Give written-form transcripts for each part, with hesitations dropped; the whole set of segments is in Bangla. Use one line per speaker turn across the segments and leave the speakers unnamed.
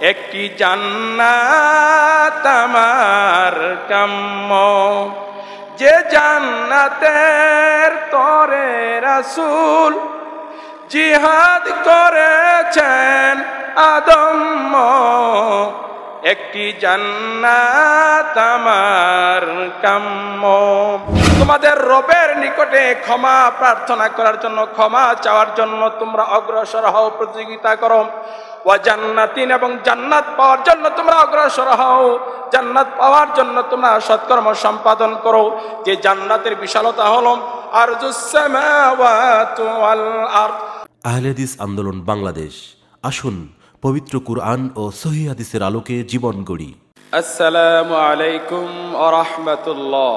একটি জান্নাত আমার কাম্য, যে জান্নাতের তরে রাসূল জিহাদ করেছেন আদম্য। একটি জান্নাত আমার কাম্য। তোমাদের রবের নিকটে ক্ষমা প্রার্থনা করার জন্য, ক্ষমা চাওয়ার জন্য তোমরা অগ্রসর হও, প্রতিযোগিতা করো। ওয়া জান্নাতিন, এবং জান্নাত পাওয়ার জন্য তোমরা অগ্রসর হও, জান্নাত পাওয়ার জন্য তোমরা সৎকর্ম সম্পাদন করো। যে জান্নাতের বিশালতা হলো আরজুস সামাওয়াতু ওয়াল আরদ।
আহলে হাদিস আন্দোলন বাংলাদেশ, আসুন পবিত্র কুরআন ও সহিহ হাদিসের আলোকে জীবন গড়ি।
আসসালামু আলাইকুম ওয়া রাহমাতুল্লাহ।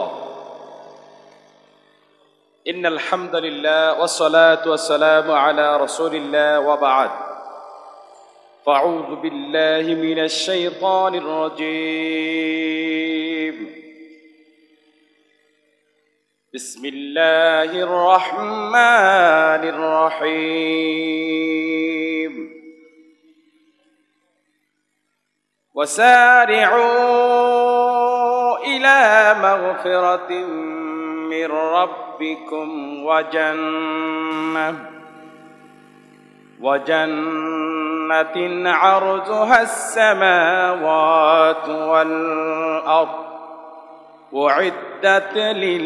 ইন্নাল হামদুলিল্লাহ ওয়াস সালাতু ওয়াস সালামু আলা রাসূলিল্লাহ ওয়া বা'দ। ফাউযু বিল্লাহি মিনাশ শাইতানির রাজীম। বিসমিল্লাহির রহমানির রহিম। وسارعوا إلى مغفرة من ربكم وجنة عرضها السماوات والأرض أعدت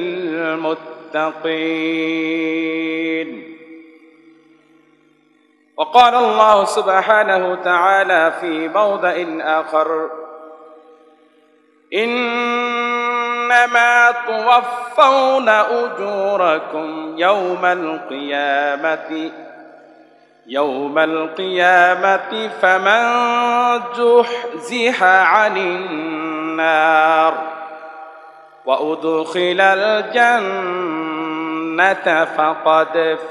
للمتقين. وقال الله سبحانه وتعالى في موضع آخر: إنما توفون أجوركم يوم القيامة فمن زحزح عن النار وأدخل الجنة فقد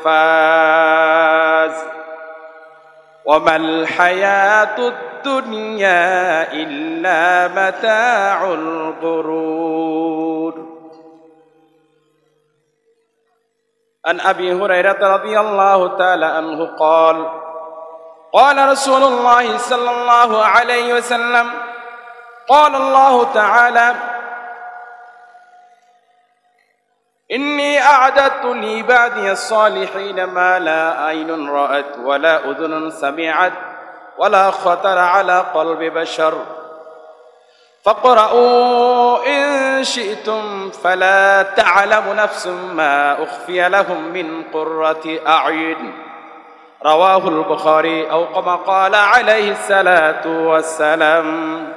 فاز وما الحياة الدنيا إلا متاع الغرور. عن أبي هريرة رضي الله تعالى عنه قال: قال رسول الله صلى الله عليه وسلم: قال الله تعالى: إني أعددت لعبادي الصالحين ما لا عين رأت ولا أذن سمعت ولا خطر على قلب بشر فاقرؤوا إن شئتم فلا تعلم نفس ما أخفي لهم من قرة أعين. رواه البخاري أو كما قال عليه الصلاة والسلام.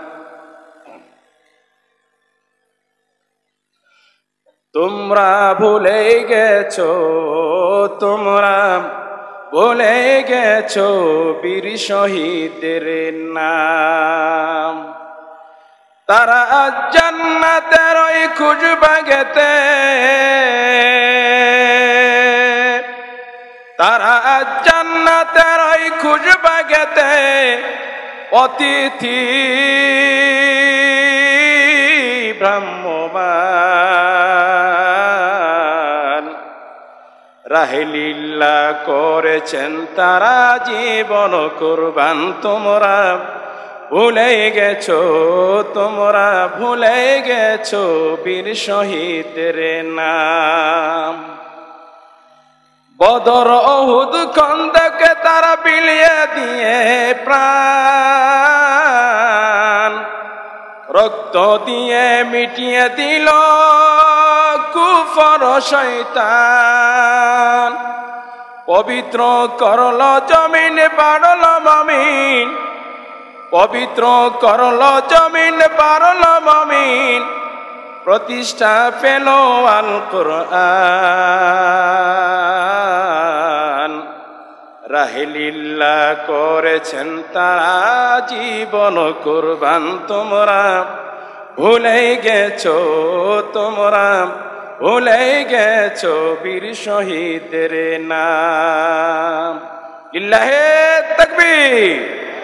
তোমরা ভুলে গেছো, তোমরা ভুলে গেছো বীর শহীদের নাম। তারা আজ জান্নাতের ওই খুঁজবাগেতে, তারা আজ জান্নাতের ওই খুঁজবাগেতে অতিথি ভ্রাম্যমান। রাহেলিল্লাহ করেছেন তারা জীবন কুরবান। তোমরা ভুলে গেছো, তোমরা ভুলে গেছো বীর শহীদের নাম। বদর উহুদ খন্দকে তারা বিলিয়ে দিয়ে প্রাণ, রক্ত দিয়ে মিটিয়ে দিল কুফর শয়তান। পবিত্র করল জমিন, বাড়ল মমিন, পবিত্র করল জমিন, বাড়ল মমিন। প্রতিষ্ঠা পেল আল কুরআন। রাহেলিল্লাহ করেছেন তারা জীবন কুরবান। তোমরা ভুলে গেছো, তোমরা ভুলে গেছো বীর শহীদের নাম। লিল্লাহে তাকবীর।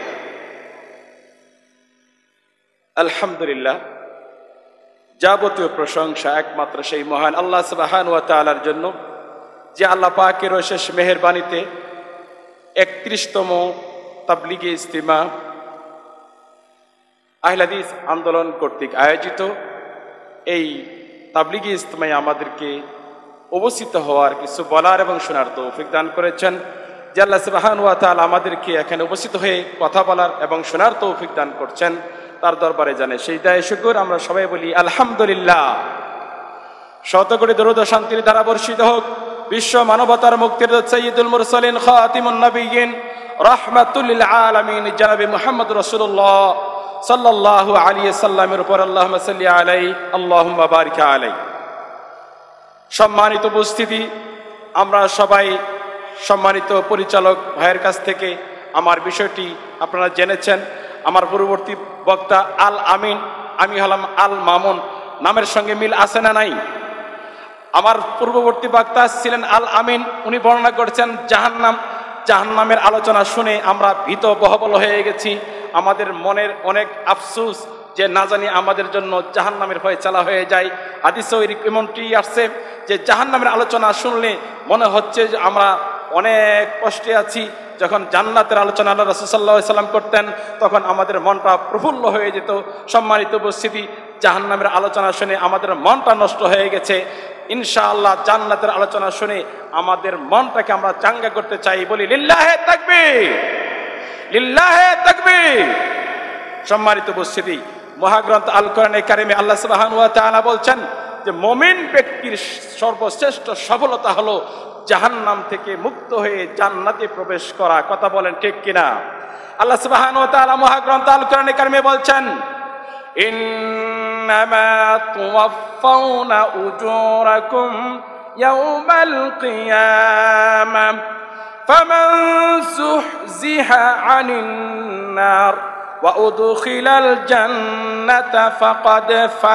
আলহামদুলিল্লাহ, যাবতীয় প্রশংসা একমাত্র সেই মহান আল্লাহ সুবহানাহু ওয়া তাআলার জন্য, যে আল্লাহ পাকের অশেষ মেহেরবানিতে 31তম তাবলীগে ইজতিমা আহলে হাদিস আন্দোলন কর্তৃক আয়োজিত এই তাবলিগি ইজতেমায় আমাদেরকে উপস্থিত হওয়ার, কিছু বলার এবং শোনার তৌফিক দান করেছেন। যে আল্লাহ সুবহানাহু ওয়া তাআলা আমাদেরকে এখানে উপস্থিত হয়ে কথা বলার এবং শোনার তৌফিক দান করছেন, তার দরবারে জানে সেই দায় শুকর। আমরা সবাই বলি আলহামদুলিল্লাহ। শতকোটি দরুদ ও শান্তির ধারা বর্ষিত হোক বিশ্ব মানবতার মুক্তির দূত সাইয়্যিদুল মুরসালিন খাতিমুন নবিয়্যিন রাহমাতুল লিল আলামিন জনাবে মুহাম্মদ রাসূলুল্লাহ সাল্লাল্লাহু আলাইহি সাল্লামের উপর আল্লাহুম্মা সাল্লি আলাইহি আল্লাহুম্মা বারিক আলাইহি। সম্মানিত উপস্থিতি, আমরা সবাই সম্মানিত পরিচালক ভাইয়ের কাছ থেকে আমার বিষয়টি আপনারা জেনেছেন। আমার পূর্ববর্তী বক্তা আল আমিন, আমি হলাম আল মামুন, নামের সঙ্গে মিল আছে না নাই? আমার পূর্ববর্তী বক্তা ছিলেন আল আমিন, উনি বর্ণনা করেছেন জাহান্নাম। জাহান্নামের আলোচনা শুনে আমরা ভীত বহবল হয়ে গেছি। আমাদের মনের অনেক আফসোস যে না জানি আমাদের জন্য জাহান্নামের ফয়সালা হয়ে যায়। হাদিসেও এমনটি আসছে যে জাহান্নামের আলোচনা শুনলে মনে হচ্ছে যে আমরা অনেক কষ্টে আছি। যখন জান্নাতের আলোচনা আল্লাহ রাসূল সাল্লাল্লাহু আলাইহি ওয়াসাল্লাম করতেন তখন আমাদের মনটা প্রফুল্ল হয়ে যেত। সম্মানিত উপস্থিতি, জাহান্নামের আলোচনা শুনে আমাদের মনটা নষ্ট হয়ে গেছে। ইনশাআল্লাহ জান্নাতের আলোচনা শুনে আমাদের মনটাকে আমরা চাঙ্গা করতে চাই। বলি লিল্লাহে তাকবীর, লিল্লাহে তাকবীর। সম্মানিত উপস্থিতি, মহাগ্রন্থ আল কোরআনে কারিমে আল্লাহ সুবহানাহু ওয়া তাআলা বলছেন যে মুমিন ব্যক্তির সর্বশ্রেষ্ঠ সফলতা হলো জাহান্নাম থেকে মুক্ত হয়ে জান্নাতে প্রবেশ করা। কথা বলেন ঠিক কিনা? আল্লাহ সুবহানাহু ওয়া তাআলা মহাগ্রন্থ আল কোরআনে কারিমে বলছেন ইন্নামা তুওয়াফাউনা উজুরাকুম ইয়াউমাল কিয়ামাহ ফামান যুহজিহা আনিন নার ওয়া উদখিলাল জান্নাতা ফাকাদ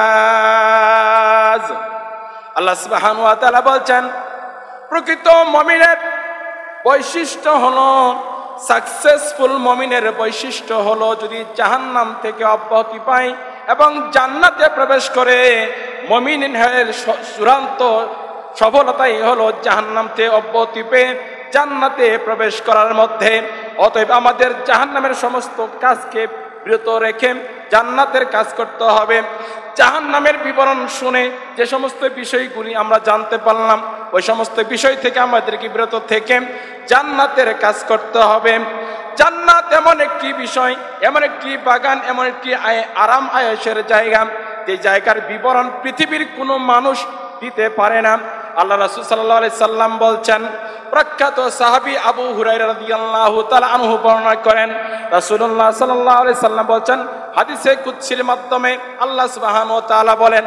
ফাজ। আল্লাহ সুবহানাহু ওয়া তাআলা বলছেন প্রকৃত মুমিনের বৈশিষ্ট্য হলো, সাকসেসফুল মুমিনের বৈশিষ্ট্য হলো যদি জাহান্নাম থেকে অব্যাহতি পায় এবং জান্নাতে প্রবেশ করে। মুমিনের চূড়ান্ত সফলতাই হলো জাহান্নাম থেকে অব্যাহতি পেয়ে জান্নাতে প্রবেশ করার মধ্যে। অতএব আমাদের জাহান্নামের সমস্ত কাজকে বিরত রেখে জান্নাতের কাজ করতে হবে। জাহান্নামের বিবরণ শুনে যে সমস্ত বিষয়গুলি আমরা জানতে পারলাম, ওই সমস্ত বিষয় থেকে আমাদেরকে বিরত থেকে জান্নাতের কাজ করতে হবে। জান্নাত এমন একটি বিষয়, এমন একটি বাগান, এমন একটি আরাম আয়েশের জায়গা, যে জায়গার বিবরণ পৃথিবীর কোনো মানুষ দিতে পারে না। আল্লাহ রাসূল সাল্লাল্লাহু আলাইহি সাল্লাম বলছেন, প্রখ্যাত সাহাবী আবু হুরায়রা রাদিয়াল্লাহু তাআলা আনহু বর্ণনা করেন রাসূলুল্লাহ সাল্লাল্লাহু আলাইহি সাল্লাম বলছেন, হাদিসে কুদসির মাধ্যমে আল্লাহ সুবহানাহু ওয়া তাআলা বলেন,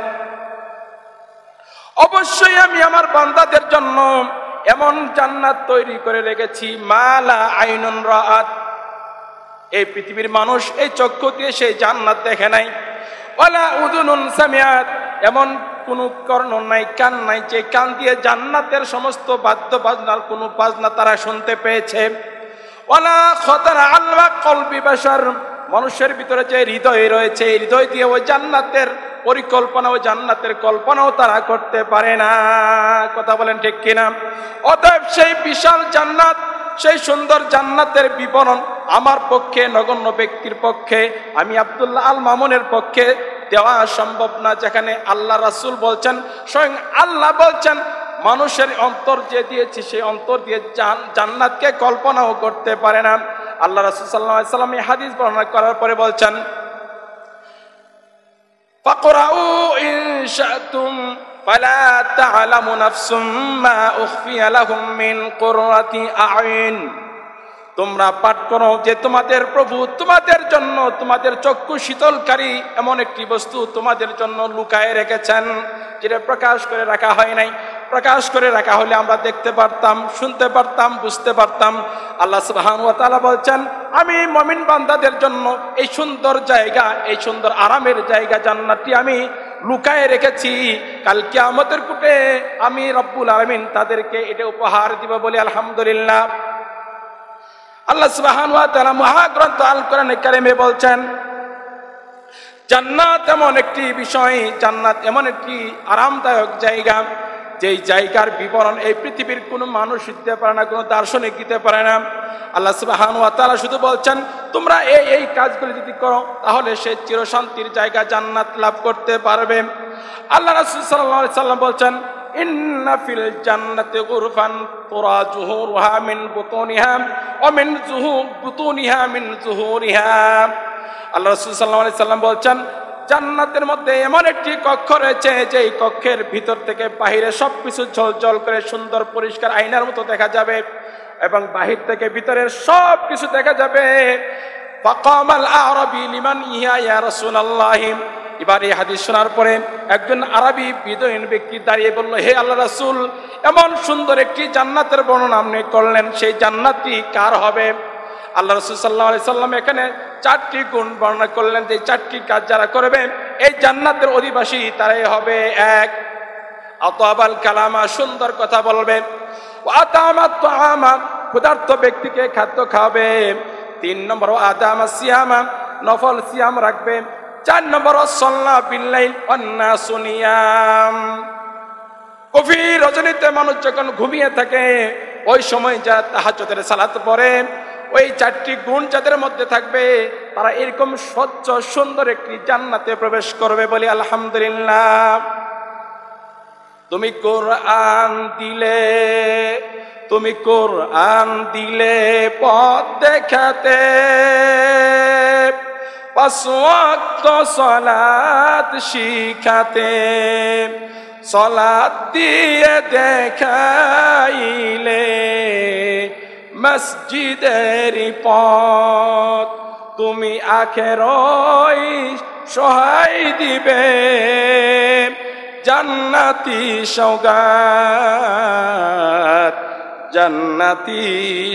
অবশ্যই আমি আমার বান্দাদের জন্য এমন জান্নাত তৈরি করে রেখেছি মালা আইনুন রাআত, এই পৃথিবীর মানুষ এই চক্ষু দিয়ে সেই জান্নাত দেখে নাই। ওয়ালা উযুনুন সামিআত, এমন কোনো কর্ণ নাই, কান নাই, যে কান দিয়ে জান্নাতের সমস্ত বাদ্য বাজনার কোনো বাজনা তারা শুনতে পেয়েছে। ওয়ালা খাতারা আলা কলবি বাশার, মানুষের ভিতরে যে হৃদয় রয়েছে এই হৃদয় দিয়ে ওই জান্নাতের পরিকল্পনা, ওই জান্নাতের কল্পনাও তারা করতে পারে না। কথা বলেন ঠিক কিনা? অতএব সেই বিশাল জান্নাত, সেই সুন্দর জান্নাতের বিবরণ আমার পক্ষে, নগণ্য ব্যক্তির পক্ষে, আমি আব্দুল্লাহ আল মামুনের পক্ষে দেওয়া সম্ভব না। যেখানে আল্লাহ রাসূল বলছেন, স্বয়ং আল্লাহ বলছেন, মানুষের অন্তর যে দিয়েছি সেই অন্তর দিয়ে জান্নাতকে কল্পনাও করতে পারে না। আল্লাহ রাসূল সাল্লাল্লাহু আলাইহি সাল্লাম এই হাদিস বর্ণনা করার পরে বলছেন, ফাকরাউ ইন শা'তুম ফালা তা'লামু নাফসুম মা উখফিয়া লাহুম মিন কুররাতি আ'ইন, তোমরা পাঠ করো যে তোমাদের প্রভু তোমাদের জন্য, তোমাদের চক্ষু শীতলকারী এমন একটি বস্তু তোমাদের জন্য লুকায়ে রেখেছেন, যেটা প্রকাশ করে রাখা হয় নাই। প্রকাশ করে রাখা হলে আমরা দেখতে পারতাম, শুনতে পারতাম, বুঝতে পারতাম। আল্লাহ সুবহানাহু ওয়া তাআলা বলছেন, আমি মুমিন বান্দাদের জন্য এই সুন্দর জায়গা, এই সুন্দর আরামের জায়গা জান্নাতটি আমি লুকায়ে রেখেছি। কাল কিয়ামতের কুটে আমি রব্বুল আলামিন তাদেরকে এটা উপহার দিব বলে আলহামদুলিল্লাহ। আল্লাহ সুবহানাহু ওয়া তাআলা মহাগ্রন্থ আল কোরআনে কারিমে বলছেন, জান্নাত এমন একটি বিষয়, জান্নাত এমন একটি আরামদায়ক জায়গা যেই জায়গার বিবরণ এই পৃথিবীর কোনো মানুষ দিতে পারে না, কোনো দার্শনিক দিতে পারে না। আল্লাহ সুবহানাহু ওয়া তাআলা শুধু বলছেন তোমরা এই কাজগুলি যদি করো তাহলে সে চিরশান্তির জায়গা জান্নাত লাভ করতে পারবে। আল্লাহ রাসূল সাল্লাল্লাহু আলাইহি সাল্লাম বলছেন ইন্না ফিল জান্নাতি গুরফান তুরা জুহুরুহা মিন বুতুনিহা ওয়া মিন বুতুনিহা মিন জুহুরিহা। আল্লাহ রাসূল সাল্লাল্লাহু আলাইহি সাল্লাম বলছেন জান্নাতের মধ্যে এমন একটি কক্ষ রয়েছে যে কক্ষের ভিতর থেকে বাহিরে সবকিছু ঝলঝল করে সুন্দর পরিষ্কার আয়নার মতো দেখা যাবে এবং বাহির থেকে ভিতরের সব কিছু দেখা যাবে। ফাকামাল আরাবী লিমান ইয়া রাসূলুল্লাহ। এবার এই হাদিস শোনার পরে একজন আরবি বিদয়ীন ব্যক্তি দাঁড়িয়ে বলল, হে আল্লাহ রাসূল, এমন সুন্দর একটি জান্নাতের বর্ণনা আপনি করলেন, সেই জান্নাতটি কার হবে? আল্লাহ রাসূল সাল্লাল্লাহু আলাইহি সাল্লাম এখানে 4টি গুণ বর্ণনা করলেন যে 4টি কাজ যারা করবে এই জান্নাতের অধিবাসী তারাই হবে। 1, আতাবাল কালামা, সুন্দর কথা বলবে। আতামাত তাআমা, ক্ষুধার্ত ব্যক্তিকে খাদ্য খাওয়াবে। 3 নম্বর আদামা সিয়ামা, নফল সিয়াম রাখবে। 4 নম্বর সাল্লা বিল্লাইল ওয়ান নাসু নিয়াম, গভীর রজনীতে মানুষ যখন ঘুমিয়ে থাকে ওই সময় যা তাহাজ্জুদের সালাত পড়ে, ওই 4টি গুণ যাদের মধ্যে থাকবে তারা এরকম স্বচ্ছ সুন্দর একটি জান্নাতে প্রবেশ করবে। বলি আলহামদুলিল্লাহ। তুমি কোরআন দিলে পথ দেখাতে, 5 ওয়াক্ত সালাত শিখাতে, সালাত দিয়ে দেখাইলে মসজিদের পথ, তুমি আখেরই সহায় দিবে জান্নাতি সওগাত, জান্নাতি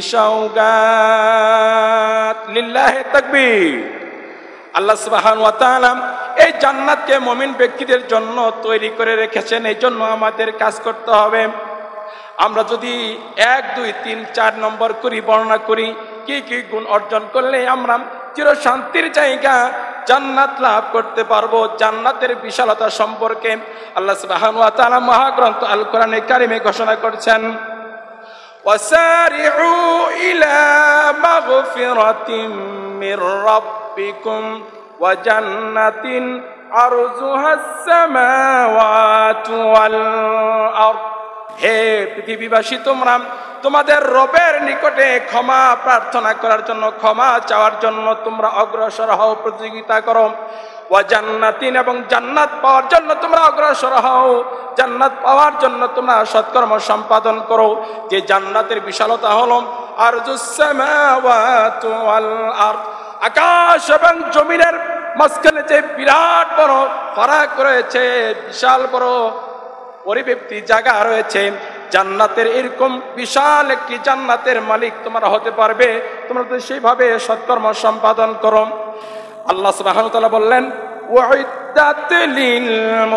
সওগাত। লিল্লাহি তাকবীর। আল্লাহ সুবহানাহু ওয়া তাআলা এই জান্নাতকে মুমিন ব্যক্তিদের জন্য তৈরি করে রেখেছেন, এই জন্য আমাদের কাজ করতে হবে। আমরা যদি 1, 2, 3, 4 নম্বর করি বর্ণনা করি কি কি গুণ অর্জন করলে আমরা চিরশান্তির জায়গা জান্নাত লাভ করতে পারবো। জান্নাতের বিশালতা সম্পর্কে আল্লাহ সুবহানাহু ওয়া তাআলা মহাগ্রন্থ আল কোরআনে কারিমে ঘোষণা করেছেন, ওয়াসারিউ ইলা মাগফিরাতিম মির রাব্বিকুম ওয়া জান্নাতিন আরজুহাস সামাওয়াতু ওয়াল আরদ। হে পৃথিবীবাসী, তোমরা তোমাদের রবের নিকটে ক্ষমা প্রার্থনা করার জন্য, ক্ষমা চাওয়ার জন্য তোমরা অগ্রসর হও, প্রতিযোগিতা করো। ওয়া জান্নাতিন, এবং জান্নাত পাওয়ার জন্য তোমরা অগ্রসর হও, জান্নাত পাওয়ার জন্য তোমরা সৎকর্ম সম্পাদন করো। যে জান্নাতের বিশালতা হলো আরজুস সামাওয়াতু ওয়াল আরদ, আকাশ এবং জমিনের মাঝখানে যে বিরাট বড় ফারাক রয়েছে, বিশাল বড় পরিব্যাপ্তি জায়গা রয়েছে, জান্নাতের এরকম বিশাল একটি জান্নাতের মালিক তোমরা হতে পারবে তোমরা তো সেইভাবে সৎকর্ম সম্পাদন করো। আল্লাহ সুবহানাহু ওয়া তাআলা বললেন উইদ্দাত লিল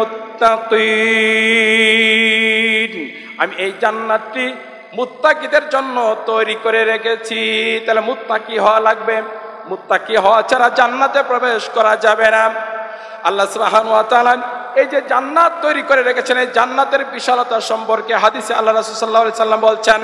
মুত্তাকিন, আমি এই জান্নাতটি মুত্তাকিদের জন্য তৈরি করে রেখেছি। তাহলে মুত্তাকি হওয়া লাগবে, মুত্তাকি হওয়া ছাড়া জান্নাতে প্রবেশ করা যাবে না। আল্লাহ সুবহানাহু ওয়া তাআলা এই যে জান্নাত তৈরি করে রেখেছেন, এই জান্নাতের বিশালতা সম্পর্কে হাদিসে আল্লাহ রাসূল সাল্লাল্লাহু আলাইহি সাল্লাম বলছেন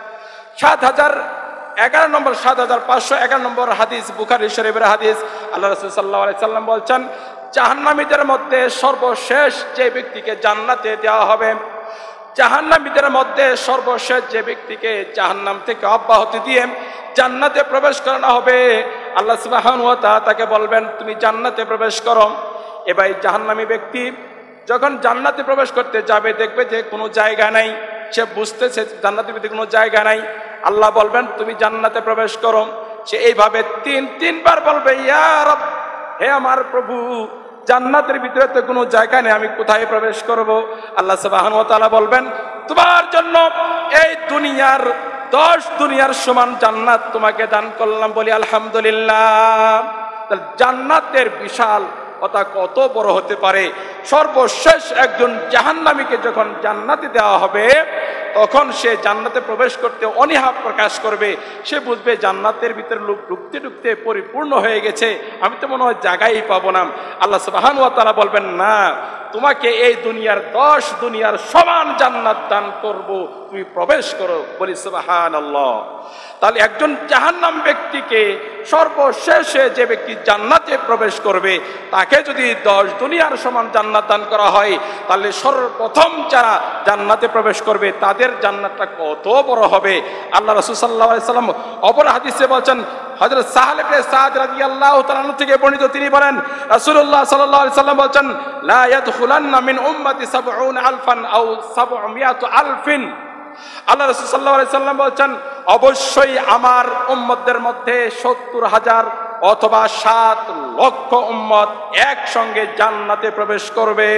7511 নম্বর হাদিস, বুখারী শরীফের হাদিস। আল্লাহ রাসূল সাল্লাল্লাহু আলাইহি সাল্লাম বলছেন জাহান্নামীদের মধ্যে সর্বশেষ যে ব্যক্তিকে জান্নাতে দেওয়া হবে, জাহান্নামীদের মধ্যে সর্বশেষ যে ব্যক্তিকে জাহান্নাম থেকে অব্যাহতি দিয়ে জান্নাতে প্রবেশ করানো হবে, আল্লাহ সুবহানাহু ওয়া তাআলা তাকে বলবেন তুমি জান্নাতে প্রবেশ করো। এবার জাহান্নামী ব্যক্তি যখন জান্নাতে প্রবেশ করতে যাবে দেখবে যে কোনো জায়গা নাই, সে বুঝতেছে জান্নাতের ভিতরে কোনো জায়গা নাই। আল্লাহ বলবেন তুমি জান্নাতে প্রবেশ করো। সে এইভাবে 3বার বলবে ইয়া রব, হে আমার প্রভু, জান্নাতের ভিতরে তো কোনো জায়গা নেই, আমি কোথায় প্রবেশ করব? আল্লাহ সুবহানাহু ওয়া তাআলা বলবেন তোমার জন্য এই দুনিয়ার 10 দুনিয়ার সমান জান্নাত তোমাকে দান করলাম। বলি আলহামদুলিল্লাহ। জান্নাতের বিশাল কথা কত বড় হতে পারে। সর্বশেষ একজন জাহান্নামীকে যখন জান্নাতে দেওয়া হবে তখন সে জান্নাতে প্রবেশ করতে অনীহা প্রকাশ করবে। সে বুঝবে জান্নাতের ভিতরে লোক ঢুকতে ঢুকতে পরিপূর্ণ হয়ে গেছে, আমি তো মনে হয় জায়গাই পাবো না। আল্লাহ সুবহানাহু ওয়া তাআলা বলবেন না, তোমাকে এই দুনিয়ার 10 দুনিয়ার সমান জান্নাত দান করব, তুমি প্রবেশ করো। বলি সুবহানাল্লাহ। তাহলে একজন জাহান্নাম ব্যক্তিকে সর্বশেষে যে ব্যক্তি জান্নাতে প্রবেশ করবে তাকে যদি 10 দুনিয়ার সমান জান্নাত দান করা হয়, তাহলে সর্বপ্রথম যারা জান্নাতে প্রবেশ করবে তাদের জান্নাতটা কত বড় হবে। আল্লাহ রাসূল সাল্লাল্লাহু আলাইহি সাল্লাম অপর হাদিসে বলেন, হযরত সাহল ইবনে সাদ রাদিয়াল্লাহু তাআলা আনহু থেকে বর্ণিত, তিনি বলেন রাসূলুল্লাহ সাল্লাল্লাহু আলাইহি সাল্লাম বলেন, লা ইয়াদখুলান্না মিন উম্মতি 70,000 আও 700,000। আল্লাহ রাসূল সাল্লাল্লাহু আলাইহি সাল্লাম বলেন, অবশ্যই আমার উম্মতদের মধ্যে 70,000 অথবা 7 লক্ষ উম্মত একসঙ্গে জান্নাতে প্রবেশ করবে,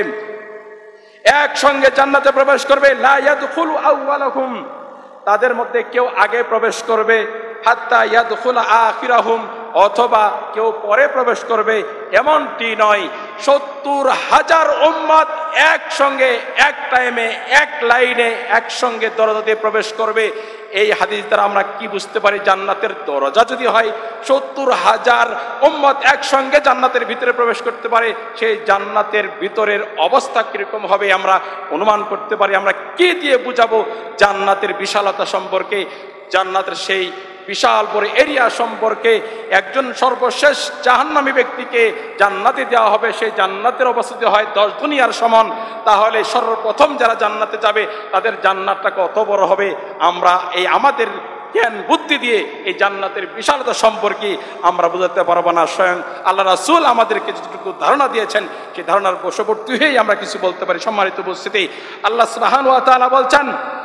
একসঙ্গে জান্নাতে প্রবেশ করবে। লা ইয়াদখুলু আউওয়ালাহুম, তাদের মধ্যে কেউ আগে প্রবেশ করবে, হাত্তা ইয়াদখুলা আখিরাহুম, অথবা কেউ পরে প্রবেশ করবে, এমনটি নয়। 70,000 উম্মত একসঙ্গে এক টাইমে এক লাইনে একসঙ্গে দরজাতে প্রবেশ করবে। এই হাদিস দ্বারা আমরা কি বুঝতে পারি? জান্নাতের দরজা যদি হয় 70,000 উম্মত একসঙ্গে জান্নাতের ভিতরে প্রবেশ করতে পারে, সেই জান্নাতের ভিতরের অবস্থা কিরকম হবে আমরা অনুমান করতে পারি। আমরা কি দিয়ে বুঝাবো জান্নাতের বিশালতা সম্পর্কে, জান্নাতের সেই বিশাল বড় এরিয়া সম্পর্কে? একজন সর্বশেষ জাহান্নামী ব্যক্তিকে জান্নাতে দেওয়া হবে, সেই জান্নাতের অবস্থিতি হয় 10 দুনিয়ার সমান। তাহলে সর্বপ্রথম যারা জান্নাতে যাবে তাদের জান্নাতটা কত বড় হবে? আমরা এই আমাদের জ্ঞান বুদ্ধি দিয়ে এই জান্নাতের বিশালতা সম্পর্কে আমরা বুঝাতে পারবো না। স্বয়ং আল্লাহ রাসূল আমাদেরকে যেটুকু ধারণা দিয়েছেন সেই ধারণার বশবর্তী হয়েই আমরা কিছু বলতে পারি। সম্মানিত উপস্থিতি, আল্লাহ সুবহানাহু ওয়া তাআলা বলছেন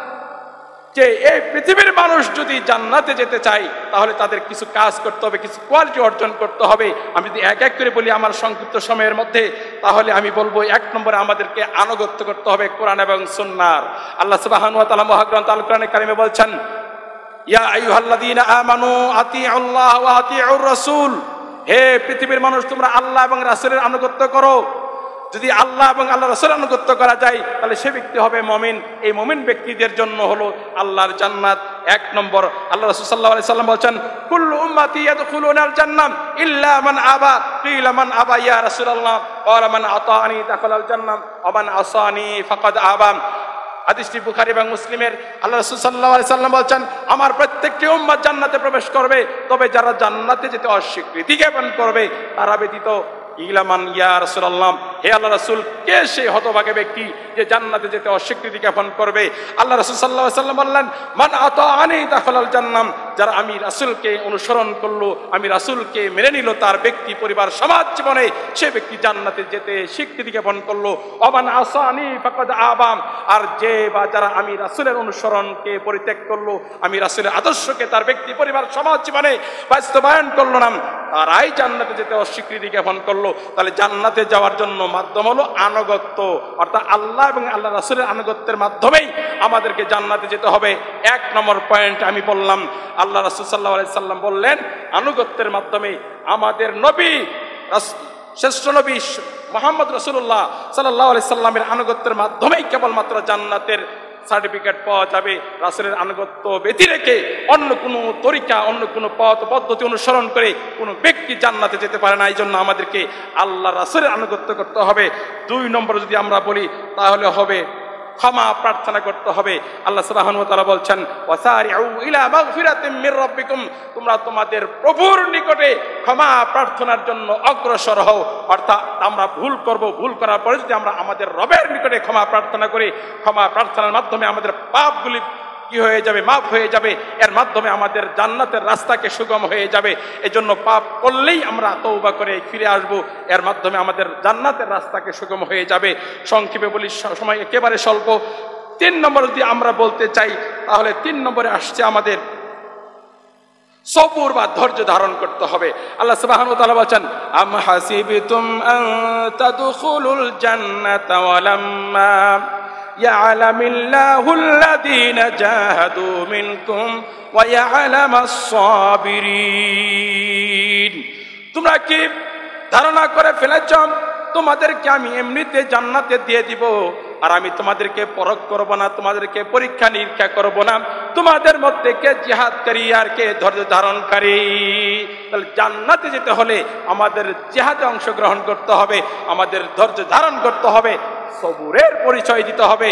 যে এই পৃথিবীর মানুষ যদি জান্নাতে যেতে চায় তাহলে তাদের কিছু কাজ করতে হবে, কিছু কোয়ালিটি অর্জন করতে হবে। আমি যদি এক এক করে বলি আমার সংক্ষিপ্ত সময়ের মধ্যে, তাহলে আমি বলবো 1 নম্বরে আমাদেরকে আনুগত্য করতে হবে কোরআন এবং সুন্নাহর। আল্লাহ সুবহানাহু ওয়া তাআলা মহাগ্রন্থ আল কোরআনে কারিমে বলছেন, ইয়া আইয়ুহাল্লাযীনা আমানু আতিউল্লাহ ওয়া আতিউর রাসূল, হে পৃথিবীর মানুষ তোমরা আল্লাহ এবং রাসূলের আনুগত্য করো। যদি আল্লাহ এবং আল্লাহ রাসূলের আনুগত্য করা যায় তাহলে সে ব্যক্তি হবে মুমিন। এই মুমিন ব্যক্তিদের জন্য হলো আল্লাহর জান্নাত। 1 নম্বর, আল্লাহ রাসূল সাল্লাল্লাহু আলাইহি সাল্লাম বলেন, কুল্লু উম্মতি ইয়াদখুলুনাল জান্নাহ ইল্লা মান আবা। কিলা মান আবা ইয়া রাসূলুল্লাহ? ক্বালা মান আতাআনি দাখালাল জান্নাহ ওয়া মান আসানি ফাকাদ আবা। হাদিসটি বুখারী এবং মুসলিমের। আল্লাহ রাসূল সাল্লাল্লাহু আলাইহি সাল্লাম বলেন, আমার প্রত্যেকটি উম্মত জান্নাতে প্রবেশ করবে, তবে যারা জান্নাতে যেতে অস্বীকৃতি জ্ঞাপন করবে তারা ব্যতীত। ইলামান ইয়া রাসূলুল্লাহ, হে আল্লাহ রাসূল, কে সেই হতভাগা ব্যক্তি যে জান্নাতে যেতে অস্বীকৃতি জ্ঞাপন করবে? আল্লাহ রাসূল সাল্লাল্লাহু আলাইহি সাল্লাম বললেন, মান আতাআনি দাখালাল জান্নাহ, যারা আমি রাসূলকে অনুসরণ করলো, আমি রাসূলকে মেনে নিল তার ব্যক্তি পরিবার সমাজ জীবনে, সে ব্যক্তি জান্নাতে যেতে স্বীকৃতি জ্ঞাপন করলো। ওয়ামান আসানি ফাকাদ আবা, আর যে বা যারা আমি রাসূলের অনুসরণকে পরিত্যাগ করলো, আমি রাসূলের আদর্শকে তার ব্যক্তি পরিবার সমাজ জীবনে বাস্তবায়ন করলো না, তারাই জান্নাতে যেতে অস্বীকৃতি জ্ঞাপন করলো। তাহলে জান্নাতে যাওয়ার জন্য মাধ্যম হলো আনুগত্য, অর্থাৎ আল্লাহ এবং আল্লাহ রাসূলের আনুগত্যের মাধ্যমেই আমাদেরকে জান্নাতে যেতে হবে। 1 নম্বর পয়েন্ট আমি বললাম, আল্লাহ রাসূল সাল্লাল্লাহু আলাইহি সাল্লাম বললেন আনুগত্যের মাধ্যমে আমাদের নবী, শ্রেষ্ঠ নবী মুহাম্মদ রাসূলুল্লাহ সাল্লাল্লাহু আলাইহি সাল্লামের আনুগত্যের মাধ্যমেই কেবলমাত্র জান্নাতের সার্টিফিকেট পাওয়া যাবে। রাসূলের আনুগত্য ব্যতি রেখে অন্য কোনো তরিকা, অন্য কোনো পথ পদ্ধতি অনুসরণ করে কোনো ব্যক্তি জান্নাতে যেতে পারে না। এই জন্য আমাদেরকে আল্লাহ রাসূলের আনুগত্য করতে হবে। 2 নম্বর যদি আমরা বলি তাহলে হবে ক্ষমা প্রার্থনা করতে হবে। আল্লাহ সুবহানাহু ওয়া তাআলা বলছেন, ওয়াসারিউ ইলা মাগফিরাতিম মির রাব্বিকুম, তোমরা তোমাদের প্রভুর নিকটে ক্ষমা প্রার্থনার জন্য অগ্রসর হও। অর্থাৎ আমরা ভুল করব, ভুল করার পরে যদি আমরা আমাদের রবের নিকটে ক্ষমা প্রার্থনা করি, ক্ষমা প্রার্থনার মাধ্যমে আমাদের পাপগুলি কি হয়ে যাবে? মাফ হয়ে যাবে। এর মাধ্যমে আমাদের জান্নাতের রাস্তাকে সুগম হয়ে যাবে। এজন্য পাপ করলেই আমরা তওবা করে ফিরে আসব, এর মাধ্যমে আমাদের জান্নাতের রাস্তাকে সুগম হয়ে যাবে। সংক্ষেপে বলি, সময় একেবারে স্বল্প। 3 নম্বর যদি আমরা বলতে চাই তাহলে 3 নম্বরে আসছে আমাদের সবুর বা ধৈর্য ধারণ করতে হবে। আল্লাহ সুবহানাহু ওয়া তাআলা বলেন, আম হাসিবতুম আন তাদখুলুল জান্নাতা ওয়া লাম্মা ইয়ালামিল্লাহুল্লাযীনা জাহাদু মিনকুম ওয়া ইয়ালামাস সাবিরিন। তোমরা কি ধারণা করে ফেলেছ তোমাদেরকে আমি এমনিতে জান্নাতে দিয়ে দিব আর আমি তোমাদেরকে পরখ করব না, তোমাদেরকে পরীক্ষা নিরীক্ষা করব না? তোমাদের মধ্যে কে জিহাদকারী আর কে ধৈর্য ধারণকারী? তাহলে জান্নাতে যেতে হলে আমাদের জিহাদে অংশগ্রহণ করতে হবে, আমাদের ধৈর্য ধারণ করতে হবে। সবুরের পরিচয় দিতে হবে।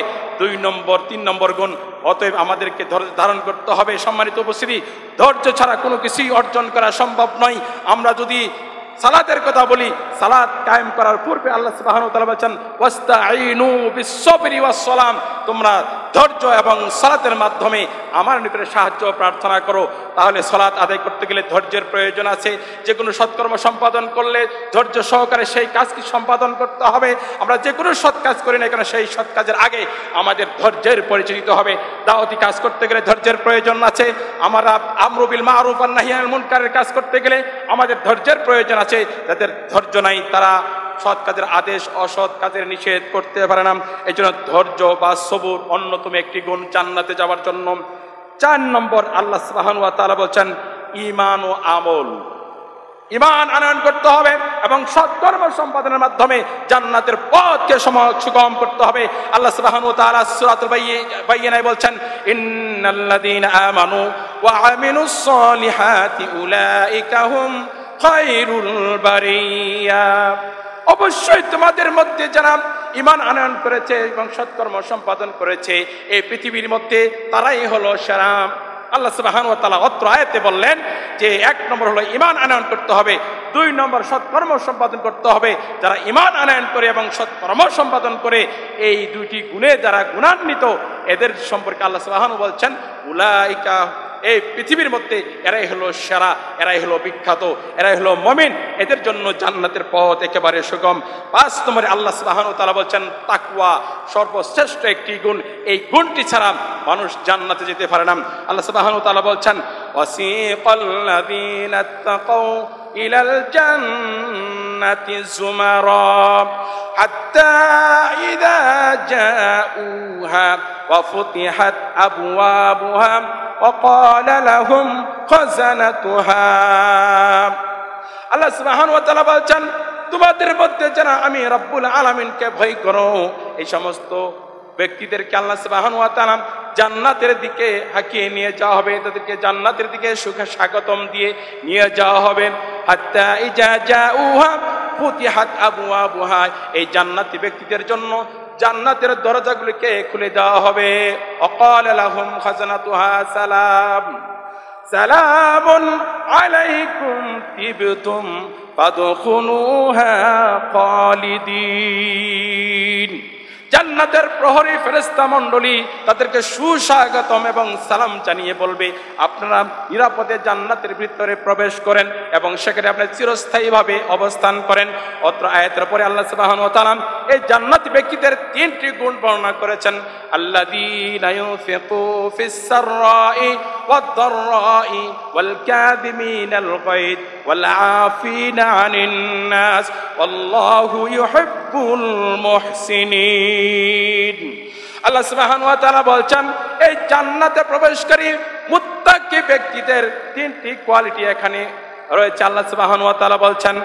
3 নম্বর গুণ, অতএব আমাদেরকে ধৈর্য ধারণ করতে হবে। সম্মানিত উপস্থিতি, ধৈর্য ছাড়া কোনো কিছুই অর্জন করা সম্ভব নয়। আমরা যদি সালাতের কথা বলি, সালাত কায়েম করার পূর্বে আল্লাহ সুবহানাহু ওয়া তাআলা বলেন ওয়াস্তাঈনু বিস-সাবরি ওয়াস-সালাম, তোমরা ধৈর্য এবং সালাতের মাধ্যমে আমার নিকটে সাহায্য প্রার্থনা করো। তাহলে সালাত আদায় করতে গেলে ধৈর্যের প্রয়োজন আছে। যে কোনো সৎকর্ম সম্পাদন করলে ধৈর্য সহকারে সেই কাজকে সম্পাদন করতে হবে। আমরা যে কোনো সৎ কাজ করি না কেন, সেই সৎ কাজের আগে আমাদের ধৈর্যের পরিচয় দিতে হবে। দাওয়াতি কাজ করতে গেলে ধৈর্যের প্রয়োজন আছে। আমরা আমরু বিল মারুফ ওয়ান নাহি আনিল মুনকারের কাজ করতে গেলে আমাদের ধৈর্যের প্রয়োজন আছে। যাদের ধৈর্য নাই তারা সৎ কাজের আদেশ, অসৎ কাজের নিষেধ করতে পারে না। এই জন্য ধৈর্য বা সবুর অন্যতম একটি গুণ জান্নাতে যাওয়ার জন্য। 4 নম্বর, আল্লাহ সুবহানাহু ওয়া তাআলা বলেন ঈমান ও আমল। ঈমান আনয়ন করতে হবে এবং সৎকর্ম সম্পাদনের মাধ্যমে জান্নাতের পথকে সুগম করতে হবে। আল্লাহ সুবহানাহু ওয়া তাআলা সূরাতুল বাইয়িনায় বলছেন ইন্নাল্লাযীনা আমানু ওয়া আমিলুস সলিহাতি উলাইকা হুম খায়রুল বারিয়া। অবশ্যই তোমাদের মধ্যে যারা ঈমান আনয়ন করেছে এবং সৎকর্ম সম্পাদন করেছে এই পৃথিবীর মধ্যে তারাই হলো সেরা। আল্লাহ সুবহানাহু ওয়া তাআলা অত্র আয়াতে বললেন যে 1 নম্বর হলো ঈমান আনয়ন করতে হবে, 2 নম্বর সৎকর্ম সম্পাদন করতে হবে। যারা ঈমান আনয়ন করে এবং সৎকর্ম সম্পাদন করে, এই 2টি গুণে যারা গুণান্বিত, এদের সম্পর্কে আল্লাহ সুবহানাহু বলছেন উলাইকা, এই পৃথিবীর মধ্যে এরাই হলো সেরা, এরাই হলো বিখ্যাত, এরাই হলো মুমিন। এদের জন্য জান্নাতের পথ একেবারে সুগম। 5 নম্বরে আল্লাহ সুবহানাহু ওয়া তাআলা বলছেন তাকওয়া সর্বশ্রেষ্ঠ একটি গুণ। এই গুণটি ছাড়া মানুষ জান্নাতে যেতে পারে না। আল্লাহ সুবহানাহু ওয়া তাআলা বলছেন ওয়াসিকাল্লাযীনা তাকাউ ইলাল জান্নাতি যুমারা হাত্তা ইযা জাউহা ওয়া ফুতিহাত আবওয়াবুহা وقال لهم خزنتها। আল্লাহ সুবহানাহু ওয়া তাআলা বলেন তোমাদের মধ্যে যারা আমি রব্বুল আলামিনকে ভয় করো, এই সমস্ত ব্যক্তিদেরকে আল্লাহ সুবহানাহু ওয়া তাআলা জান্নাতের দিকে হাঁকিয়ে নিয়ে যাওয়া হবে। তাদেরকে জান্নাতের দিকে সুখে স্বাগতম দিয়ে নিয়ে যাওয়া হবে। হাত্তা ইজা জাউহা ফুতিহাত আবওয়াবুহা, এই জান্নাতি ব্যক্তিদের জন্য জান্নাতের দরজাগুলিকে খুলে দেওয়া হবে। ওয়াকাল লাহুম খাজানাতুহা সালাম সালামুন আলাইকুম তিবতুম ফাদখুলুহা খালিদিন। জান্নাতের প্রহরী ফেরেশতা মণ্ডলী তাদেরকে সুস্বাগতম এবং সালাম জানিয়ে বলবে আপনারা নিরাপদে জান্নাতের ভিতরে প্রবেশ করেন এবং সেখানে আপনি চিরস্থায়ীভাবে অবস্থান করেন। অত্র আয়াতের পরে আল্লাহ সুবহানাহু ওয়া তাআলা এই জান্নাতি ব্যক্তিদের 3টি গুণ বর্ণনা করেছেন। আল্লাযীনা ইউনফিকু ফিস সাররাই ওয়াদ দাররাই ওয়াল কাযিমিনাল গায়দ ওয়াল আফিনা আনিন নাস ওয়াল্লাহু ইউহিব্বুল মুহসিনিন। আল্লাহ সুবহানাহু ওয়া তাআলা বলছেন এই জান্নাতে প্রবেশকারী মুত্তাকি ব্যক্তিদের 3টি কোয়ালিটি এখানে রয়েছে। আল্লাহ সুবহানাহু ওয়া তাআলা বলছেন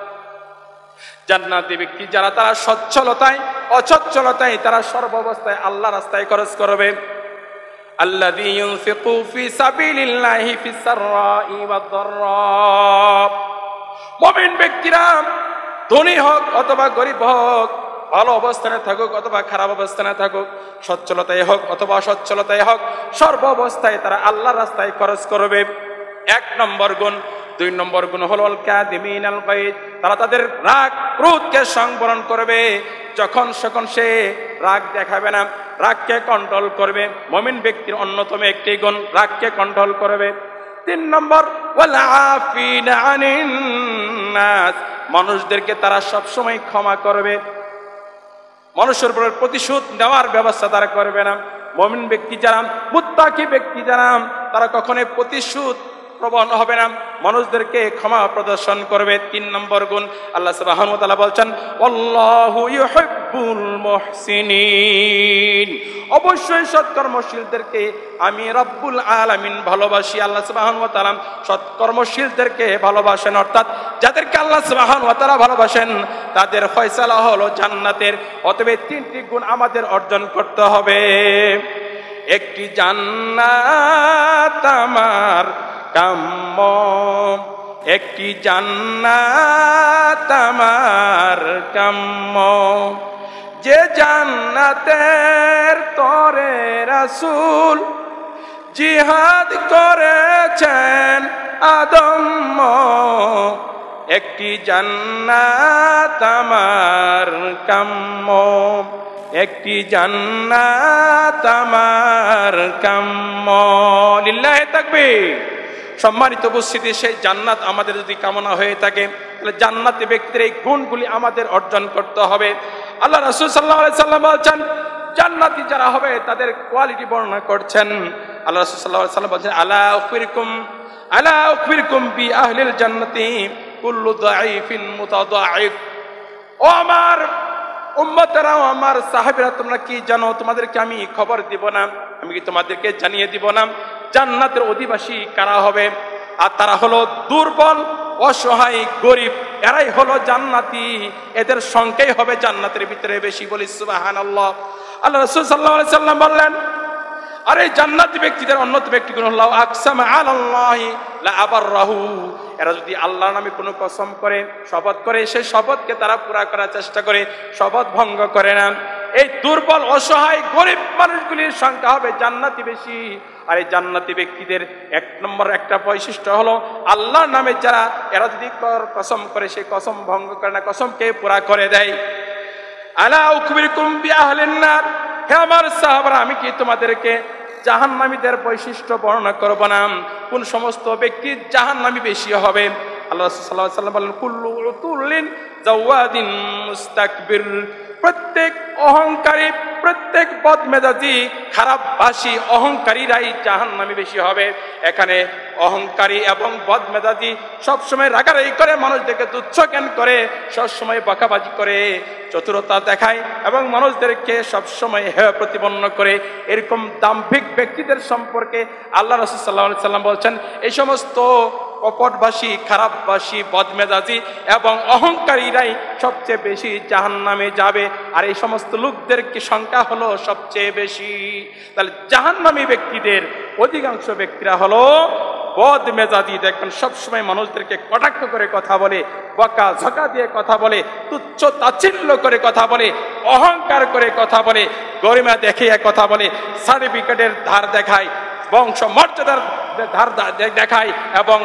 জান্নাতি ব্যক্তি যারা তারা সচ্ছলতায় অসচ্ছলতায় তারা সর্বাবস্থায় আল্লাহ রাস্তায় খরচ করবে। আল্লাযী ইউনফিকু ফি সাবিলিল্লাহি ফিস সাররাই ওয়াদ দাররা। মুমিন ব্যক্তিরা ধনী হোক অথবা গরিব হোক, ভালো অবস্থানে থাকুক অথবা খারাপ অবস্থানে থাকুক, সচ্ছলতায় হোক অথবা অসচ্ছলতায় হোক, সর্বাবস্থায় তারা আল্লাহর রাস্তায় খরচ করবে। 1 নম্বর গুণ। 2 নম্বর গুণ হলো আল কাযিমিনাল গায়দ, তারা তাদের রাগ ক্রোধকে সংবরণ করবে। যখন সখন সে রাগ দেখাবে না, রাগকে কন্ট্রোল করবে। মুমিন ব্যক্তির অন্যতম একটি গুণ রাগকে কন্ট্রোল করবে। 3 নম্বর ওয়াল আফিনা আনিন নাস, মানুষদেরকে তারা সব সময় ক্ষমা করবে। মানুষের উপর প্রতিশোধ নেওয়ার ব্যবস্থা তারা করবে না। মুমিন ব্যক্তি যারা, মুত্তাকি ব্যক্তি যারা, তারা কখনোই প্রতিশোধ প্রবণ হবে না, মানুষদেরকে ক্ষমা প্রদর্শন করবে। 3 নম্বর গুণ। আল্লাহ সুবহানাহু ওয়া তাআলা বলছেন আল্লাহু ইউহিব্বুল মুহসিনিন, অবশ্যই সৎকর্মশীলদেরকে আমি রব্বুল আলামিন ভালোবাসি। আল্লাহ সুবহানাহু ওয়া তাআলা সৎকর্মশীলদেরকে ভালোবাসেন, অর্থাৎ যাদেরকে আল্লাহ সুবহানাহু ওয়া তাআলা ভালোবাসেন তাদের ফয়সালা হলো জান্নাতের। অতএব 3টি গুণ আমাদের অর্জন করতে হবে। একটি জান্নাত আমার কাম্য, একটি জান্নাত আমার কাম্য, যে জান্নাতের তরে রাসূল জিহাদ করেছেন আদম্য, একটি জান্নাত আমার কাম্য, একটি জান্নাত আমার কাম্য। লিল্লাহি তাকবীর। সম্মানিত উপস্থিতি, সেই জান্নাত আমাদের যদি কামনা হয়ে থাকে তাহলে জান্নাতি ব্যক্তির এই গুণগুলি আমাদের অর্জন করতে হবে। আল্লাহ রাসূল সাল্লাল্লাহু আলাইহি সাল্লাম বলছেন, জান্নাতি যারা হবে তাদের কোয়ালিটি বর্ণনা করছেন। আল্লাহ রাসূল সাল্লাল্লাহু আলাইহি সাল্লাম বলছেন, আলা উখবিরকুম বি আহলিল জান্নাতি কুল্লু দাঈফিন মুতাদাঈফ। ও আমার উম্মতেরা, আমার সাহাবীরা, তোমরা কি জানো? তোমাদেরকে আমি খবর দিব না? আমি কি তোমাদেরকে জানিয়ে দিব না জান্নাতের অধিবাসী কারা হবে? আর তারা হলো দুর্বল, অসহায়, গরিব। এরাই হলো জান্নাতি। এদের সংখ্যাই হবে জান্নাতের ভিতরে বেশি। বলি সুবহানাল্লাহ। আল্লাহ রাসূল সাল্লাল্লাহু আলাইহি সাল্লাম বললেন, আর এই জান্নাতি ব্যক্তিদের অন্যতম ব্যক্তিগুলো হলো আকসামা আলাল্লাহি লা আবাররাহু। এরা যদি আল্লাহর নামে কোনো কসম করে, শপথ করে, সেই শপথকে তারা পুরা করার চেষ্টা করে, শপথ ভঙ্গ করে না। এই দুর্বল, অসহায়, গরিব মানুষগুলির সংখ্যা হবে জান্নাতি বেশি। আর এই জান্নাতি ব্যক্তিদের এক নম্বর একটা বৈশিষ্ট্য হলো আল্লাহর নামে যারা এরা যদি কসম করে, সেই কসম ভঙ্গ করে না, কসমকে পুরা করে দেয়। আলা উখবিরকুম বিআহলিন নার। হে আমার সাহাবারা, আমি কি তোমাদেরকে জাহান্নামীদের বৈশিষ্ট্য বর্ণনা করব না? কোন সমস্ত ব্যক্তি জাহান্নামী বেশি হবে? আল্লাহ রাসূল সাল্লাল্লাহু আলাইহি সাল্লাম বলেন, কুল্লু উতুল্লিন জাওয়াদিন মুস্তাকবির। প্রত্যেক অহংকারী, প্রত্যেক বদমেজাজি, খারাপভাষী অহংকারীরাই জাহান্নামী বেশি হবে। এখানে অহংকারী এবং বদমেজাজি সবসময় রাগারাগি করে, মানুষদেরকে তুচ্ছ জ্ঞান করে, সবসময় বকাবাজি করে, চতুরতা দেখায় এবং মানুষদেরকে সবসময় হেয় প্রতিপন্ন করে, এরকম দাম্ভিক ব্যক্তিদের সম্পর্কে আল্লাহ রাসূল সাল্লাল্লাহু আলাইহি সাল্লাম বলছেন, এই সমস্ত কপটভাষী, খারাপভাষী, বদমেজাজি এবং অহংকারীরাই সবচেয়ে বেশি জাহান্নামে যাবে। আর এই সমস্ত লোকদের কি সংখ্যা হলো সবচেয়ে বেশি। তাহলে জাহান্নামী ব্যক্তিদের অধিকাংশ ব্যক্তিরা হলো বদমেজাজি। দেখবেন সবসময় মানুষদেরকে কটাক্ষ করে কথা বলে, বকা ঝকা দিয়ে কথা বলে, তুচ্ছ তাচ্ছিল্য করে কথা বলে, অহংকার করে কথা বলে, গরিমা দেখিয়ে কথা বলে, সার্টিফিকেটের ধার দেখায়, বংশ মর্যাদার ধার দেখায় এবং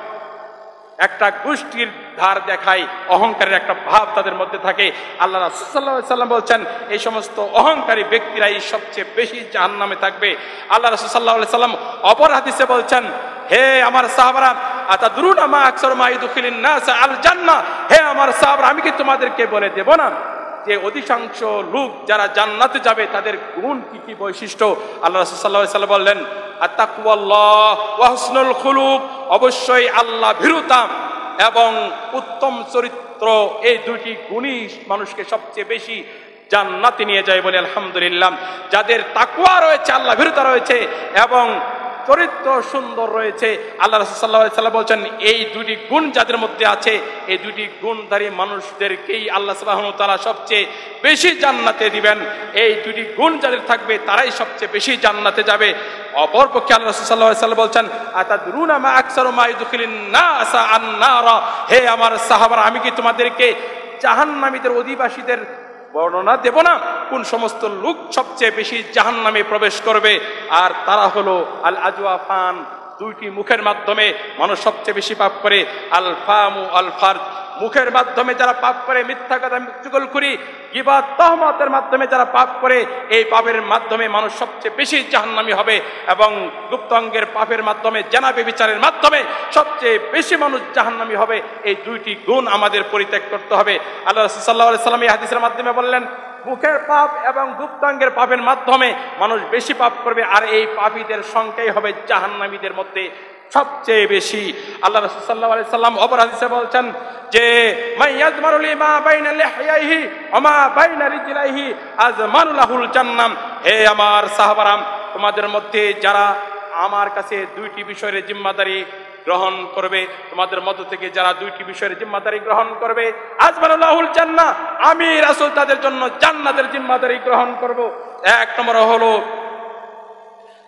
একটা গোষ্ঠীর ধার দেখায়। অহংকারের একটা ভাব তাদের মধ্যে থাকে। আল্লাহ রাসূল সাল্লাল্লাহু আলাইহি সাল্লাম বলছেন, এই সমস্ত অহংকারী ব্যক্তিরাই সবচেয়ে বেশি জাহান্নামে থাকবে। আল্লাহ রাসূল সাল্লাল্লাহু আলাইহি সাল্লাম অপর হাদিসে বলছেন, হে আমার সাহাবারা, আতাদরুনা মা আকসারু মা ইদখিলুন নাস আল জান্নাহ। হে আমার সাহাবারা, আমি কি তোমাদেরকে বলে দেব না যে অধিকাংশ লোক যারা জান্নাতে যাবে তাদের গুণ কি কি বৈশিষ্ট্য? আল্লাহ রাসূল সাল্লাল্লাহু আলাইহি সাল্লাম বললেন, আত-তাকওয়াল্লাহ ওয়া হুসনুল খুলুক। অবশ্যই আল্লাহ ভীরুতা এবং উত্তম চরিত্র, এই দুটি গুণই মানুষকে সবচেয়ে বেশি জান্নাতে নিয়ে যায়। বলে আলহামদুলিল্লাহ। যাদের তাকওয়া রয়েছে, আল্লাহ ভীরুতা রয়েছে এবং চরিত্র সুন্দর রয়েছে, আল্লাহ রাসূল সাল্লাল্লাহু আলাইহি সাল্লাম বলছেন, এই দুটি গুণ যাদের মধ্যে আছে, এই দুটি গুণধারী মানুষদেরকেই আল্লাহ সুবহানাহু ওয়া তাআলা সবচেয়ে বেশি জান্নাতে দিবেন। এই দুটি গুণ যাদের থাকবে তারাই সবচেয়ে বেশি জান্নাতে যাবে। অপরপক্ষে আল্লাহ রাসূল সাল্লাল্লাহু আলাইহি সাল্লাম বলছেন, আতাদরুনা মা আকসারু মা ইদখিলুন নাস আন-নার। হে আমার সাহাবারা, আমি কি তোমাদেরকে জাহান্নামীদের অধিবাসীদের বর্ণনা দেব না? কোন সমস্ত লোক সবচেয়ে বেশি জাহান্নামে প্রবেশ করবে? আর তারা হলো আল আজওয়াফান। দুইটি মুখের মাধ্যমে মানুষ সবচেয়ে বেশি পাপ করে। আল ফামু আল ফারজ। মুখের মাধ্যমে যারা পাপ করে, মিথ্যা কথা, চুগলখড়ি, গীবত, তহমতের মাধ্যমে যারা পাপ করে, এই পাপের মাধ্যমে মানুষ সবচেয়ে বেশি জাহান্নামী হবে। এবং গুপ্তাঙ্গের পাপের মাধ্যমে, জেনা ব্যভিচারের মাধ্যমে সবচেয়ে বেশি মানুষ জাহান্নামী হবে। এই দুইটি গুণ আমাদের পরিত্যাগ করতে হবে। আল্লাহ রাসূল সাল্লাল্লাহু আলাইহি সাল্লাম এই হাদিসের মাধ্যমে বললেন, মুখের পাপ এবং গুপ্তাঙ্গের পাপের মাধ্যমে মানুষ বেশি পাপ করবে, আর এই পাপীদের সংখ্যাই হবে জাহান্নামীদের মধ্যে সবচেয়ে বেশি। আল্লাহ রাসূল সাল্লাল্লাহু আলাইহি সাল্লাম অপর হাদিসে বলছেন যে, মাইয়াজমারু লিমা বাইনা লিহইয়াহি ওয়া মা বাইনা রিজলাইহি আজমানু লাহুল জান্নাহ। হে আমার সাহাবারা, তোমাদের মধ্যে যারা আমার কাছে দুইটি বিষয়ের জিম্মাদারি গ্রহণ করবে, তোমাদের মধ্য থেকে যারা দুইটি বিষয়ের জিম্মাদারি গ্রহণ করবে, আজমানু লাহুল জান্নাহ, আমি রাসূল তাদের জন্য জান্নাতের জিম্মাদারি গ্রহণ করব। এক নম্বর হলো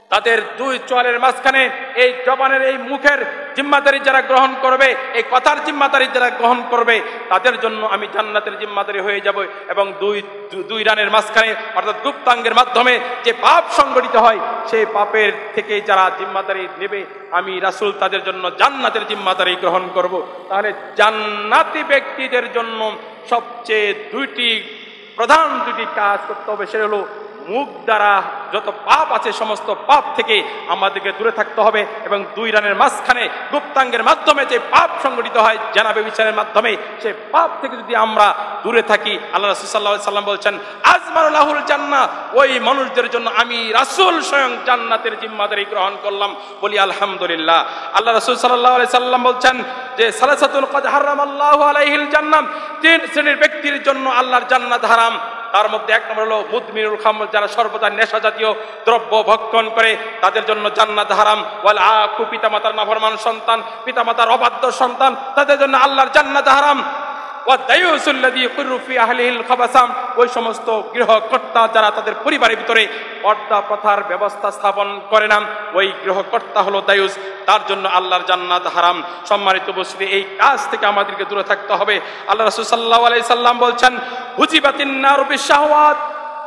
তাদের দুই চোয়ালের মাঝখানে এই জবানের এই মুখের জিম্মাদারি যারা গ্রহণ করবে, এই কথার জিম্মাদারি যারা গ্রহণ করবে, তাদের জন্য আমি জান্নাতের জিম্মাদারি হয়ে যাব। এবং দুই রানের মাঝখানে অর্থাৎ গুপ্তাঙ্গের মাধ্যমে যে পাপ সংগঠিত হয়, সেই পাপের থেকে যারা জিম্মাদারি নেবে, আমি রাসূল তাদের জন্য জান্নাতের জিম্মাদারি গ্রহণ করব। তাহলে জান্নাতি ব্যক্তিদের জন্য সবচেয়ে প্রধান দুটি কাজ করতে হবে। সেটা হলো মুখ দ্বারা যত পাপ আছে সমস্ত পাপ থেকে আমাদেরকে দূরে থাকতে হবে, এবং দুই রানের মাঝখানে গুপ্তাঙ্গের মাধ্যমে যে পাপ সংগঠিত হয় জানা ব্যভিচারের মাধ্যমে, সেই পাপ থেকে যদি আমরা দূরে থাকি, আল্লাহ রাসূল সাল্লাল্লাহু আলাইহি সাল্লাম বলছেন আজমানু লাহুল জান্নাহ, ওই মানুষদের জন্য আমি রাসূল স্বয়ং জান্নাতের জিম্মাদারি গ্রহণ করলাম। বলি আলহামদুলিল্লাহ। আল্লাহ রাসূল সাল্লাল্লাহু আলাইহি সাল্লাম বলছেন যে সালাসাতুন ক্বাদ হারামাল্লাহু আলাইহিল জান্নাহ, তিন শ্রেণীর ব্যক্তির জন্য আল্লাহর জান্নাত হারাম। তার মধ্যে এক নম্বর হলো মুদমিনুল খামর, যারা সর্বদা নেশা জাতীয় দ্রব্য ভক্ষণ করে, তাদের জন্য জান্নাত হারাম। ওয়াল আকু, পিতামাতার নাফরমান সন্তান, পিতামাতার অবাধ্য সন্তান, তাদের জন্য আল্লাহর জান্নাত হারাম। ওয়া দায়ুসুল্লাযী ইয়াকুরু ফি আহলিহিল খাবাসাম, ওই সমস্ত গৃহকর্তা যারা তাদের পরিবারের ভিতরে পর্দা প্রথার ব্যবস্থা স্থাপন করে না, ওই গৃহকর্তা হলো দায়ুস, তার জন্য আল্লাহর জান্নাত হারাম। সম্মানিত উপস্থিতি, এই কাজ থেকে আমাদেরকে দূরে থাকতে হবে। আল্লাহ রাসূল সাল্লাল্লাহু আলাইহি সাল্লাম বলছেন হুজিবাতিন নারু বিশাহওয়াত,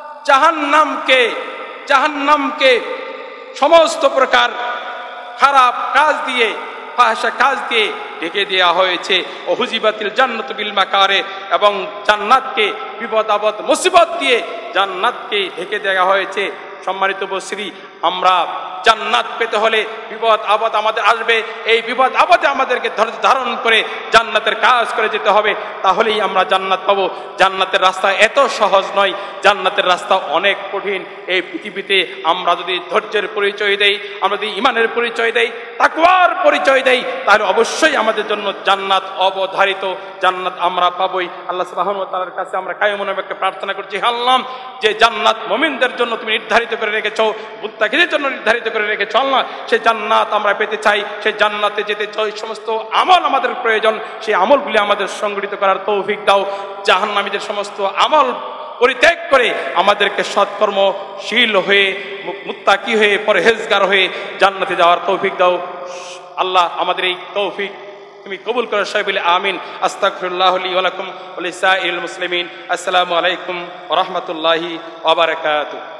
জাহান্নামকে সমস্ত প্রকার খারাপ কাজ দিয়ে, ফাহশা কাজ দিয়ে ঢেকে দেওয়া হয়েছে। ও হুজিবাতিল জান্নাতু বিল মাকারে, এবং জান্নাতকে বিপদ আপদ মুসিবত দিয়ে জান্নাতকে ঢেকে দেওয়া হয়েছে। সম্মানিত উপস্থিতি, আমরা জান্নাত পেতে হলে বিপদ আপদ আমাদের আসবে, এই বিপদ আপদে আমাদেরকে ধৈর্য ধারণ করে জান্নাতের কাজ করে যেতে হবে, তাহলেই আমরা জান্নাত পাবো। জান্নাতের রাস্তা এত সহজ নয়, জান্নাতের রাস্তা অনেক কঠিন। এই পৃথিবীতে আমরা যদি ধৈর্যের পরিচয় দেই, আমরা যদি ঈমানের পরিচয় দেই, তাকওয়ার পরিচয় দেই, তাহলে অবশ্যই আমাদের জন্য জান্নাত অবধারিত, জান্নাত আমরা পাবোই। আল্লাহ সুবহানাহু ওয়া তাআলার কাছে আমরা কায়মনে প্রার্থনা করছি, আল্লাহ যে জান্নাত মুমিনদের জন্য তুমি নির্ধারিত করে রেখেছো, মুত্তাকিদের জন্য নির্ধারিত করে রেখেছো, আল্লাহ সেই জান্নাত আমরা পেতে চাই। সেই জান্নাতে যেতে চাই, সমস্ত আমল আমাদের প্রয়োজন, সেই আমলগুলি আমাদের সংগঠিত করার তৌফিক দাও। জাহান্নামীদের সমস্ত আমল পরিত্যাগ করে আমাদেরকে সৎকর্মশীল হয়ে, মুত্তাকি হয়ে, পরহেজগার হয়ে জান্নাতে যাওয়ার তৌফিক দাও। আল্লাহ আমাদের এই তৌফিক তুমি কবুল করো, সবাই বলে আমিন। আস্তাগফিরুল্লাহ লি ওয়া লাকুম ওয়া লিসাইরিল মুসলিমিন। আসসালামু আলাইকুম ওয়া রাহমাতুল্লাহি ওয়া বারাকাতুহু।